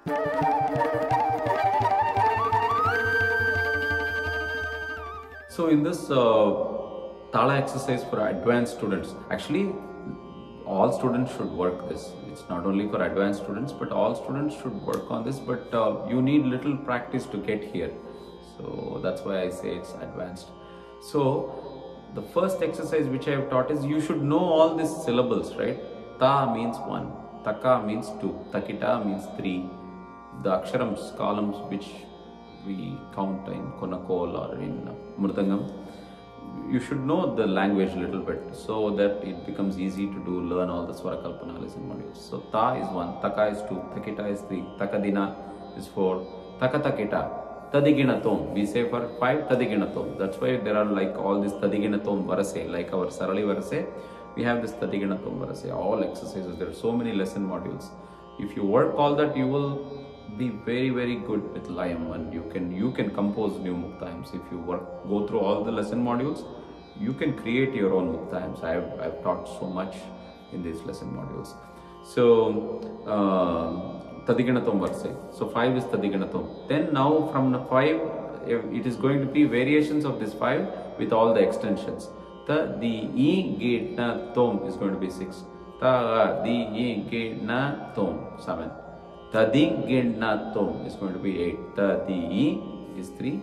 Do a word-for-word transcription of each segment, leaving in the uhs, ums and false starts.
So in this uh, Tala exercise for advanced students, actually all students should work this. It's not only for advanced students, but all students should work on this, but uh, you need little practice to get here. So that's why I say it's advanced. So the first exercise which I have taught is you should know all these syllables, right? Ta means one, taka means two, takita means three. The aksharams, columns which we count in Konakol or in Mridangam, you should know the language a little bit so that it becomes easy to do learn all the Swara Kalpana lesson modules. So ta is one, taka is two, takita is three, takadina is four, takatakita, tadiginatom. We say for five tadiginatom. That's why there are like all this tadiginatom varase, like our Sarali varase. We have this tadiginatom varase, all exercises. There are so many lesson modules. If you work all that, you will be very very good with Layam, and you can you can compose new Muktayams. If you work go through all the lesson modules, you can create your own Muktayams. I have I've taught so much in these lesson modules. So uh, Tadiganatom Varse. So five is Tadiganatom. Then now from the five, it is going to be variations of this five with all the extensions. The the E G Na Tom is going to be six. Ta the E G Na Tom seven. Tadiginatom is going to be eight. Tadi is three.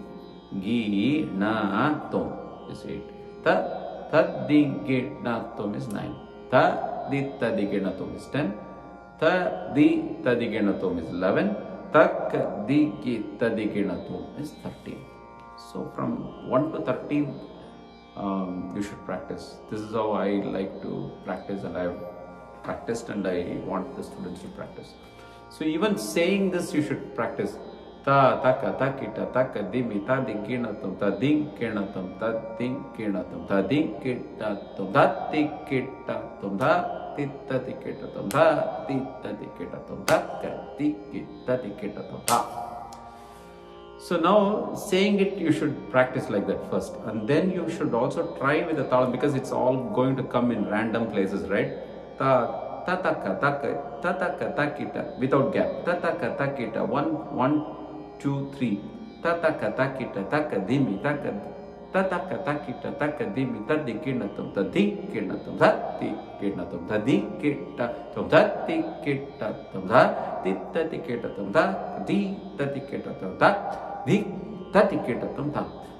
Ginatom is eight. Ta Tadiginatom is nine. Taditadikinatom is ten. Taditadikinatom is eleven. Takdikitadikinatom is thirteen. So from one to thirteen, um, you should practice. This is how I like to practice, and I have practiced, and I want the students to practice. So even saying this you should practice. Ta, taka, takita, taka, dimi, ta, diginatum, ta, dinkinatum, ta, dinkinatum, ta, dinkitatum, ta, tikitatum, ta, titatikitatum, ta, titatikitatum, ta, tikitatikitatum, ta. So now saying it, you should practice like that first, and then you should also try with the talam, because it's all going to come in random places, right? Ta, tataka, taka, tataka, takita, without gap. Tataka, takita, one, one, two, three. Tataka, takita, taka, dimi, taka, tataka, takita, taka, dimi, tadikinatum, tadikinatum, tadikinatum, tadikitatum, tadikitatum, tadikitatum, tadikitatum, tadikitatum, tadikitatum.